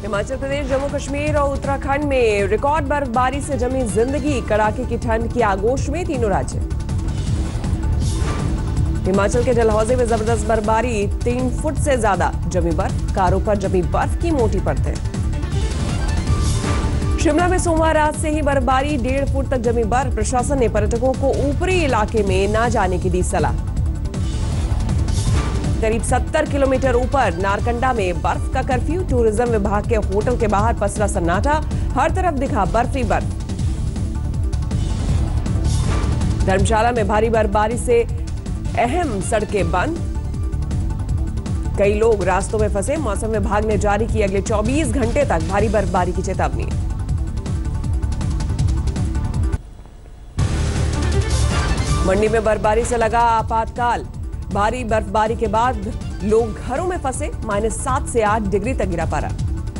हिमाचल प्रदेश, जम्मू कश्मीर और उत्तराखंड में रिकॉर्ड बर्फबारी से जमी जिंदगी। कड़ाके की ठंड की आगोश में तीनों राज्य। हिमाचल के डलहौजी में जबरदस्त बर्फबारी, 3 फुट से ज्यादा जमी बर्फ। कारों पर जमी बर्फ की मोटी परतें। शिमला में सोमवार रात से ही बर्फबारी, 1.5 फुट तक जमी बर्फ। प्रशासन ने पर्यटकों को ऊपरी इलाके में न जाने की दी सलाह। करीब 70 किलोमीटर ऊपर नारकंडा में बर्फ का कर्फ्यू। टूरिज्म विभाग के होटल के बाहर पसरा सन्नाटा, हर तरफ दिखा बर्फ ही बर्फ। धर्मशाला में भारी बर्फबारी से अहम सड़कें बंद, कई लोग रास्तों में फंसे। मौसम विभाग ने जारी की अगले 24 घंटे तक भारी बर्फबारी की चेतावनी। मंडी में बर्फबारी से लगा आपातकाल। भारी बर्फबारी के बाद लोग घरों में फंसे। -7 से 8 डिग्री तक गिरा पारा।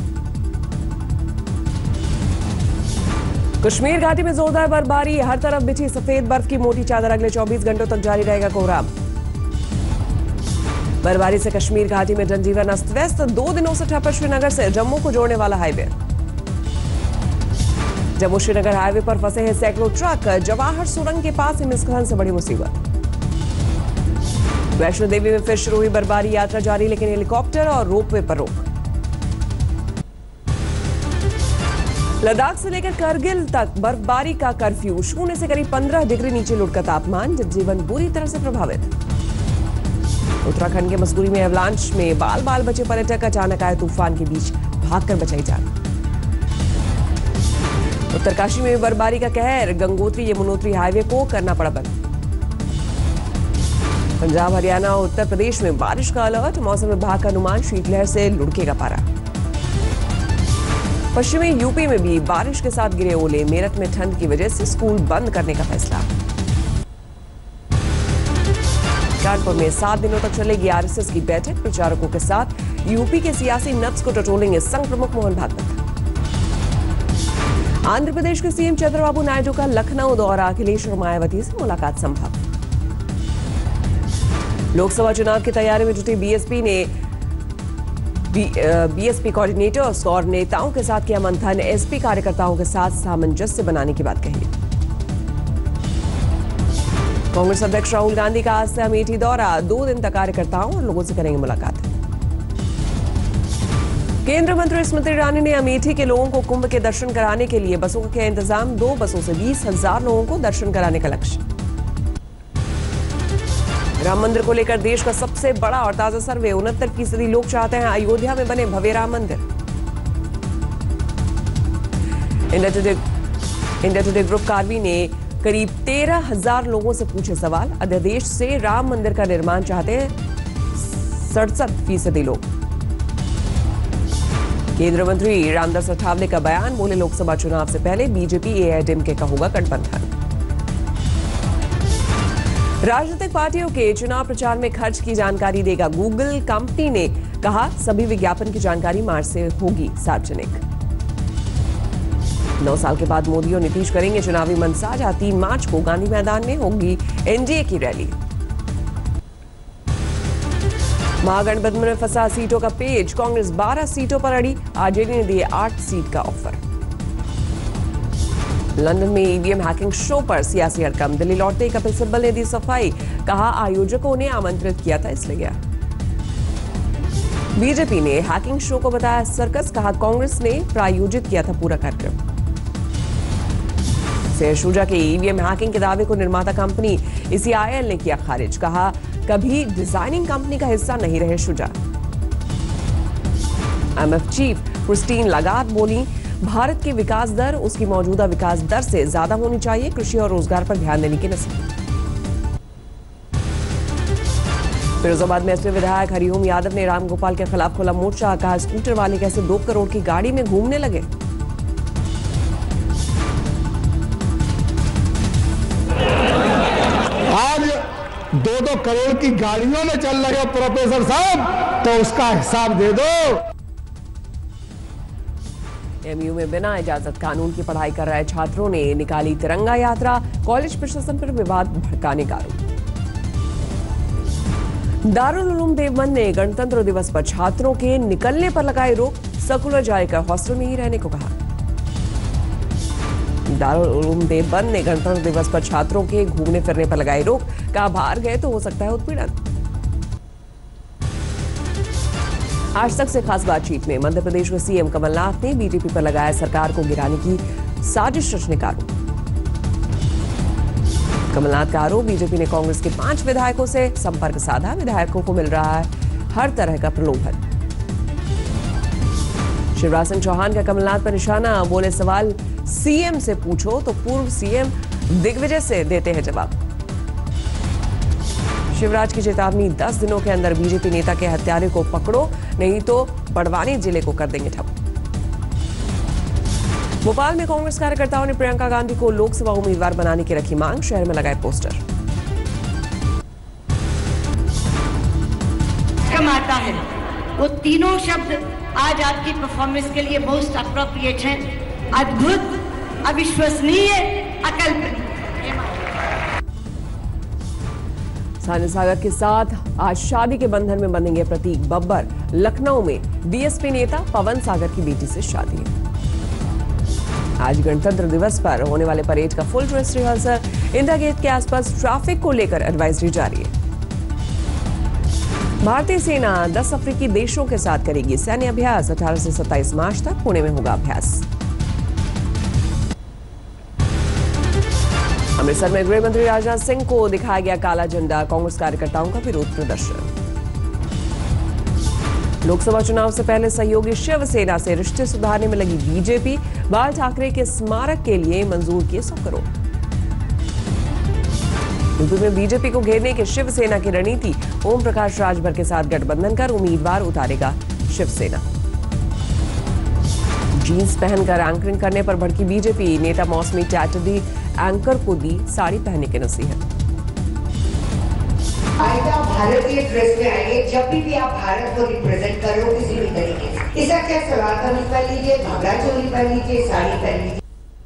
कश्मीर घाटी में जोरदार बर्फबारी, हर तरफ बिछी सफेद बर्फ की मोटी चादर। अगले 24 घंटों तक जारी रहेगा कोहरा। बर्फबारी से कश्मीर घाटी में जनजीवन अस्त व्यस्त। 2 दिनों से ठप श्रीनगर से जम्मू को जोड़ने वाला हाईवे। जम्मू श्रीनगर हाईवे पर फंसे हैं सैकड़ों ट्रक। जवाहर सुरंग के पास हिमस्खलन से बड़ी मुसीबत। वैष्णो देवी में फिर शुरू हुई बर्फबारी, यात्रा जारी, लेकिन हेलीकॉप्टर और रोपवे पर रोक। लद्दाख से लेकर करगिल तक बर्फबारी का कर्फ्यू। 0 से करीब 15 डिग्री नीचे लुढ़का तापमान। जनजीवन बुरी तरह से प्रभावित। उत्तराखंड के मसूरी में एवलांच में बाल बाल बचे पर्यटक। अचानक आए तूफान के बीच भागकर बचाई जान। उत्तरकाशी में बर्फबारी का कहर। गंगोत्री यमुनोत्री हाईवे को करना पड़ा बंद। पंजाब, हरियाणा और उत्तर प्रदेश में बारिश का अलर्ट। मौसम विभाग का अनुमान, शीतलहर से लुढ़केगा पारा। पश्चिमी यूपी में भी बारिश के साथ गिरे ओले। मेरठ में ठंड की वजह से स्कूल बंद करने का फैसला। कानपुर में 7 दिनों तक चलेगी आरएसएस की बैठक। प्रचारकों के साथ यूपी के सियासी नब्ज को टटोलेंगे संघ प्रमुख मोहन भागवत। आंध्र प्रदेश के सीएम चंद्रबाबू नायडू का लखनऊ दौरा। अखिलेश और मायावती से मुलाकात संभव। लोकसभा चुनाव की तैयारी में जुटी बीएसपी कोऑर्डिनेटर्स और नेताओं के साथ किया मंथन। एसपी कार्यकर्ताओं के साथ सामंजस्य बनाने की बात कही। कांग्रेस अध्यक्ष राहुल गांधी का आज से अमेठी दौरा। 2 दिन तक कार्यकर्ताओं और लोगों से करेंगे मुलाकात। केंद्रीय मंत्री स्मृति ईरानी ने अमेठी के लोगों को कुंभ के दर्शन कराने के लिए बसों का किया इंतजाम। 2 बसों से 20,000 लोगों को दर्शन कराने का लक्ष्य। राम मंदिर को लेकर देश का सबसे बड़ा और ताजा सर्वे। 69% लोग चाहते हैं अयोध्या में बने भव्य राम मंदिर। इंडिया टुडे ग्रुप कार्वी ने करीब 13,000 लोगों से पूछे सवाल। अध्यादेश से राम मंदिर का निर्माण चाहते हैं 67% लोग। केंद्रीय मंत्री रामदास अठावले का बयान, बोले लोकसभा चुनाव से पहले बीजेपी एआईएडीएमके का होगा गठबंधन। राजनीतिक पार्टियों के चुनाव प्रचार में खर्च की जानकारी देगा गूगल। कंपनी ने कहा सभी विज्ञापन की जानकारी मार्च से होगी सार्वजनिक। 9 साल के बाद मोदी और नीतीश करेंगे चुनावी मंसा। 3 मार्च को गांधी मैदान में होगी एनडीए की रैली। महागठबंधन में फंसा सीटों का पेच। कांग्रेस 12 सीटों पर अड़ी। आरजेडी ने दिए 8 सीट का ऑफर। लंदन में ईवीएम हैकिंग शो पर सियासी हड़कंप। दिल्ली लौटते ही कपिल सिब्बल ने दी सफाई। कहा आयोजकों ने आमंत्रित किया था इसलिए गया। बीजेपी ने हैकिंग शो को बताया सर्कस। कहा कांग्रेस ने प्रायोजित किया था पूरा कार्यक्रम। शेर शुजा के ईवीएम हैकिंग के दावे को निर्माता कंपनी ईसीआईएल ने किया खारिज। कहा कभी डिजाइनिंग कंपनी का हिस्सा नहीं रहे Shuja. IMF chief Christine Lagarde बोली भारत की विकास दर उसकी मौजूदा विकास दर से ज्यादा होनी चाहिए। कृषि और रोजगार पर ध्यान देने की नसीहत। फिरोजाबाद में एसपी विधायक हरिओम यादव ने रामगोपाल के खिलाफ खोला मोर्चा। कहा स्कूटर वाले कैसे 2 करोड़ की गाड़ी में घूमने लगे। आज 2-2 करोड़ की गाड़ियों में चल रहे हो प्रोफेसर साहब, तो उसका हिसाब दे दो। एमयू में बिना इजाजत कानून की पढ़ाई कर रहे छात्रों ने निकाली तिरंगा यात्रा। कॉलेज प्रशासन पर विवाद भड़काने का आरोप। दारुल उलूम देवबंद ने गणतंत्र दिवस पर छात्रों के निकलने पर लगाई रोक, सर्कुलर जारी कर हॉस्टल में ही रहने को कहा। दारुल उलूम देवबंद ने गणतंत्र दिवस पर छात्रों के घूमने फिरने पर लगाई रोक, कहा बाहर गए तो हो सकता है उत्पीड़न। आज तक से खास बातचीत में मध्य प्रदेश के सीएम कमलनाथ ने बीजेपी पर लगाया सरकार को गिराने की साजिश रचने का आरोप। कमलनाथ का आरोप, बीजेपी ने कांग्रेस के 5 विधायकों से संपर्क साधा, विधायकों को मिल रहा है हर तरह का प्रलोभन। शिवराज सिंह चौहान का कमलनाथ पर निशाना, बोले सवाल सीएम से पूछो तो पूर्व सीएम दिग्विजय से देते हैं जवाब। शिवराज की चेतावनी, 10 दिनों के अंदर बीजेपी नेता के हत्यारे को पकड़ो, नहीं तो बड़वानी जिले को कर देंगे ठप। भोपाल में कांग्रेस कार्यकर्ताओं ने प्रियंका गांधी को लोकसभा उम्मीदवार बनाने की रखी मांग, शहर में लगाए पोस्टर। आता है वो तीनों शब्द आज आपकी परफॉर्मेंस के लिए मोस्ट अप्रोप्रिएट हैं, अद्भुत, अविश्वसनीय, अकल्पनीय। सानी सागर के साथ आज शादी के बंधन में बंधेंगे प्रतीक बब्बर। लखनऊ में बीएसपी नेता पवन सागर की बेटी से शादी। आज गणतंत्र दिवस पर होने वाले परेड का full dress rehearsal, India Gate के आसपास ट्रैफिक को लेकर एडवाइजरी जारी है। भारतीय सेना 10 अफ्रीकी देशों के साथ करेगी सैन्य अभ्यास, 18 से 27 मार्च तक पुणे में होगा अभ्यास। अमृतसर में गृह मंत्री राजनाथ सिंह को दिखाया गया काला झंडा, कांग्रेस कार्यकर्ताओं का विरोध प्रदर्शन। लोकसभा चुनाव से पहले सहयोगी शिवसेना से रिश्ते सुधारने में लगी बीजेपी, बाल ठाकरे के स्मारक के लिए मंजूर किए 100 करोड़। यूपी में बीजेपी को घेरने की शिवसेना की रणनीति, ओम प्रकाश राजभर के साथ गठबंधन कर उम्मीदवार उतारेगा शिवसेना। जीन्स पहनकर एंकरिंग करने पर भड़की बीजेपी, नेता मौसमी चैटर्जी एंकर को दी साड़ी पहनने की नसीहत। आइए भारतीय ड्रेस में आइए, जब भी आप भारत को रिप्रेजेंट कर रहे हो किसी भी तरीके से, इसका क्या सलवार कमीज पहन लीजिए, घाघरा चोली पहन लीजिए, साड़ी पहन लीजिए।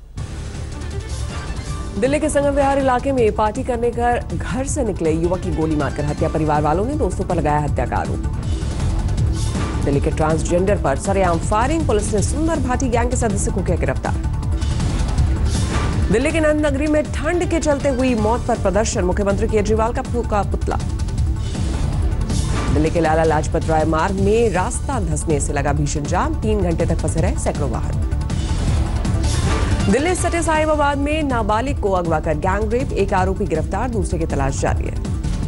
दिल्ली के संगम विहार इलाके में पार्टी करने कर घर से निकले युवक की गोली मारकर हत्या, परिवार वालों ने दोस्तों पर लगाया हत्या का आरोप। दिल्ली के ट्रांसजेंडर पर सरेआम फायरिंग, पुलिस ने सुंदर भाटी गैंग के सदस्य को किया गिरफ्तार। दिल्ली के नंद नगरी में ठंड के चलते हुई मौत पर प्रदर्शन, मुख्यमंत्री केजरीवाल का फूका पुतला। दिल्ली के लाला लाजपत राय मार्ग में रास्ता धंसने से लगा भीषण जाम, 3 घंटे तक फंसे रहे सैकड़ों वाहन। दिल्ली सटे साहिबाबाद में नाबालिग को अगवा कर गैंग रेप, एक आरोपी गिरफ्तार, दूसरे की तलाश जारी है।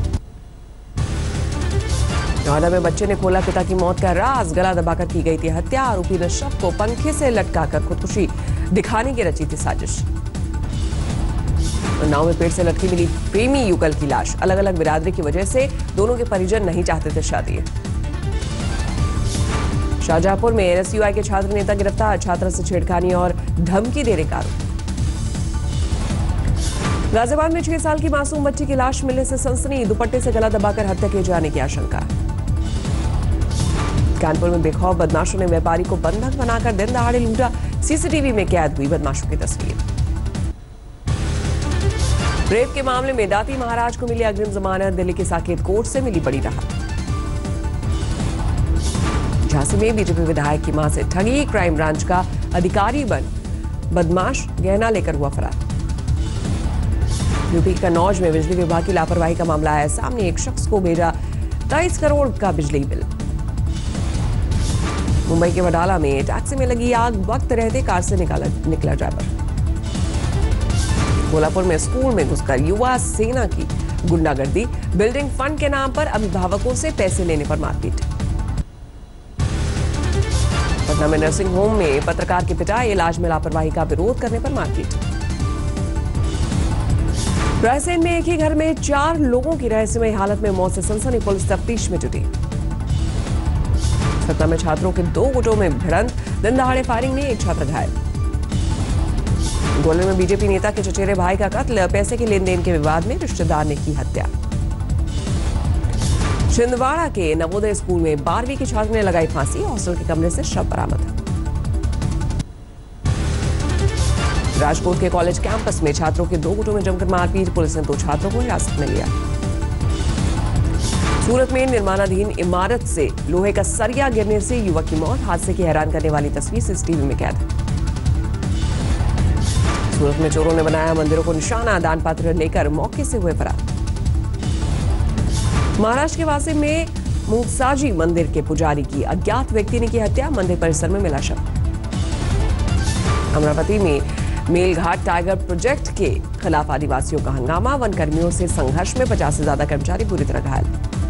नोएडा में बच्चे ने खोला पिता की मौत का राज, गला दबाकर की गई थी हत्या, आरोपी ने शव को पंखे से लटकाकर खुदकुशी दिखाने की रची थी साजिश। नाव में पेड़ से लटकी मिली प्रेमी युगल की लाश, अलग अलग बिरादरी की वजह से दोनों के परिजन नहीं चाहते थे शादी। शाहजहांपुर में एनएसयूआई के छात्र नेता गिरफ्तार, छात्रा से छेड़खानी और धमकी देने का आरोप। गाजियाबाद में 6 साल की मासूम बच्ची की लाश मिलने से सनसनी, दुपट्टे से गला दबाकर हत्या किए जाने की आशंका। कानपुर में बेखौफ बदमाशों ने व्यापारी को बंधक बनाकर दिन दहाड़े लूटा, सीसीटीवी में कैद हुई बदमाशों की तस्वीर। रेप के मामले में दाती महाराज को मिली अग्रिम जमानत, दिल्ली के साकेत कोर्ट से मिली बड़ी राहत। झांसी में बीजेपी विधायक की मां से ठगी, क्राइम ब्रांच का अधिकारी बन बदमाश गहना लेकर हुआ फरार। यूपी के कन्नौज में बिजली विभाग की लापरवाही का मामला आया सामने, एक शख्स को भेजा 23 करोड़ का बिजली बिल। मुंबई के वडाला में टैक्सी में लगी आग, वक्त रहते कार से निकला ड्राइवर। कोल्हापुर में स्कूल में घुसकर युवा सेना की गुंडागर्दी, बिल्डिंग फंड के नाम पर अभिभावकों से पैसे लेने पर मारपीट। पटना में नर्सिंग होम में पत्रकार की पिटाई, इलाज में लापरवाही का विरोध करने पर मारपीट। रायसेन में एक ही घर में 4 लोगों की रहस्यमय हालत में मौत से सनसनी, पुलिस तफ्तीश में जुटी। सतना में छात्रों के 2 गुटों में भिड़ंत, दिन दहाड़े फायरिंग में एक छात्र घायल। ग्वालियर में बीजेपी नेता के चचेरे भाई का कत्ल, पैसे के लेन देन के विवाद में रिश्तेदार ने की हत्या। छिंदवाड़ा के नवोदय स्कूल में 12वीं की छात्र ने लगाई फांसी, हॉस्टल के कमरे से शव बरामद। राजकोट के कॉलेज कैंपस में छात्रों के 2 गुटों में जमकर मारपीट, पुलिस ने 2 छात्रों को हिरासत में लिया। सूरत में निर्माणाधीन इमारत से लोहे का सरिया गिरने से युवक की मौत। हादसे की हैरान करने वाली तस्वीर सीसीटीवी में कैद। सूरत में चोरों ने बनाया मंदिरों को निशाना, दान पात्र लेकर मौके से हुए फरार। महाराष्ट्र के वासे में मुंगसाजी मंदिर के पुजारी की अज्ञात व्यक्ति ने की हत्या। मंदिर परिसर में मिला शव। अमरावती में मेलघाट टाइगर प्रोजेक्ट के खिलाफ आदिवासियों का हंगामा। वन कर्मियों से संघर्ष में 50 से ज्यादा कर्मचारी बुरी तरह घायल।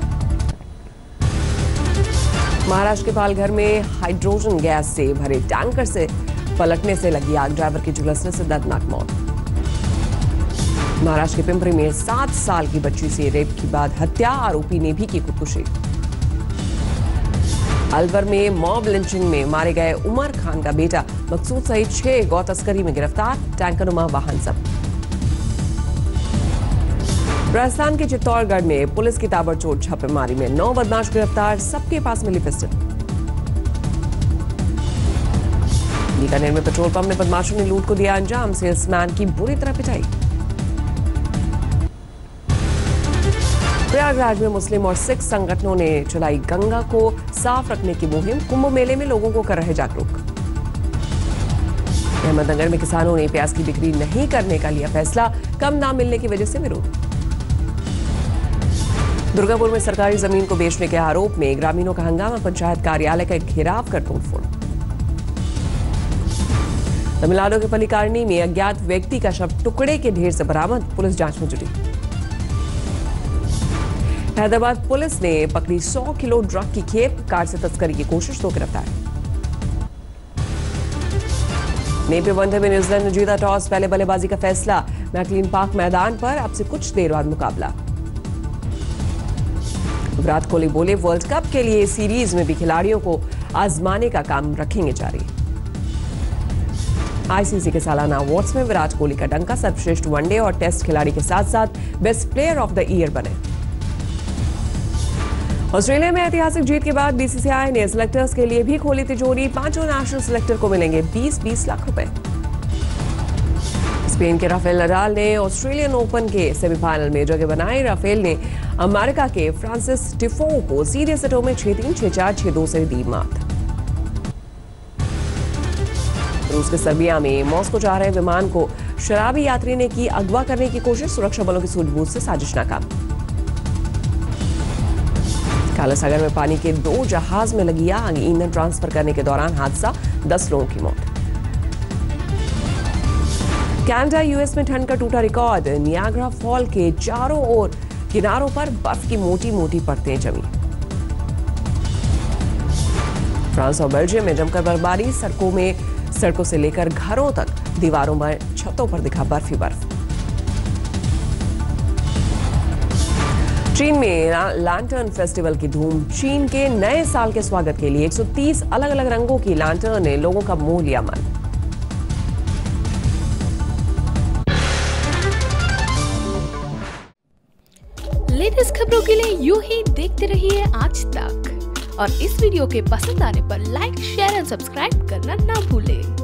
महाराष्ट्र के पालघर में हाइड्रोजन गैस से भरे टैंकर से पलटने से लगी आग। ड्राइवर की झुलसने से दर्दनाक मौत। महाराष्ट्र के पिंपरी में 7 साल की बच्ची से रेप के बाद हत्या। आरोपी ने भी की खुदकुशी। अलवर में मॉब लिंचिंग में मारे गए उमर खान का बेटा मकसूद सहित 6 गौ तस्करी में गिरफ्तार। टैंकरनुमा वाहन जब्त। राजस्थान के चित्तौड़गढ़ में पुलिस की ताबड़तोड़ छापेमारी में 9 बदमाश गिरफ्तार। सबके पास मिली पिस्टल। बीकानेर में पेट्रोल पंप में बदमाशों ने लूट को दिया अंजाम। सेल्समैन की बुरी तरह पिटाई। प्रयागराज में मुस्लिम और सिख संगठनों ने चलाई गंगा को साफ रखने की मुहिम। कुंभ मेले में लोगों को कर रहे जागरूक। अहमदनगर में किसानों ने प्याज की बिक्री नहीं करने का लिया फैसला। कम दाम मिलने की वजह से विरोध। दुर्गापुर में सरकारी जमीन को बेचने के आरोप में ग्रामीणों का हंगामा। पंचायत कार्यालय का घेराव कर तोड़फोड़। तमिलनाडु के पल्लिकार्नी में अज्ञात व्यक्ति का शव टुकड़े के ढेर से बरामद। पुलिस जांच में जुटी। हैदराबाद पुलिस ने पकड़ी 100 किलो ड्रग की खेप। कार से तस्करी की कोशिश, 2 गिरफ्तार। नेपियर वनडे में न्यूजीलैंड ने जीता टॉस। पहले बल्लेबाजी का फैसला। मैकलीन पार्क मैदान पर अब से कुछ देर बाद मुकाबला। विराट कोहली बोले, वर्ल्ड कप के लिए सीरीज में भी खिलाड़ियों को आजमाने का काम रखेंगे जारी। आईसीसी के सालाना अवार्ड्स में विराट कोहली का डंका। सर्वश्रेष्ठ वनडे और टेस्ट खिलाड़ी के साथ साथ best player of the year बने। ऑस्ट्रेलिया में ऐतिहासिक जीत के बाद बीसीसीआई ने सिलेक्टर्स के लिए भी खोली तिजोरी। 5 नेशनल सिलेक्टर को मिलेंगे 20-20 लाख रुपए। स्पेन के राफेल नडाल ने ऑस्ट्रेलियन ओपन के सेमीफाइनल में जगह बनाई। राफेल ने अमेरिका के फ्रांसिस टिफो को सीधे सेटों में 6-3, 6-4, 6-2 से दी मात। रूस के सर्बिया में मॉस्को जा रहे विमान को शराबी यात्री ने की अगवा करने की कोशिश। सुरक्षा बलों की सूझबूझ से साजिश नाकाम। काला सागर में पानी के 2 जहाज में लगी आग। ईंधन ट्रांसफर करने के दौरान हादसा, 10 लोगों की मौत। कनाडा यूएस में ठंड का टूटा रिकॉर्ड। नियाग्रा फॉल के चारों ओर किनारों पर बर्फ की मोटी मोटी परतें जमी। फ्रांस और बेल्जियम में जमकर बर्फबारी। सड़कों से लेकर घरों तक, दीवारों पर, छतों पर दिखा बर्फ ही बर्फ। चीन में लैंटर्न फेस्टिवल की धूम। चीन के नए साल के स्वागत के लिए 130 अलग अलग रंगों की लैंटर्न ने लोगों का मोह लिया मन। लेटेस्ट खबरों के लिए यूं ही देखते रहिए आज तक और इस वीडियो के पसंद आने पर लाइक, शेयर और सब्सक्राइब करना ना भूलें।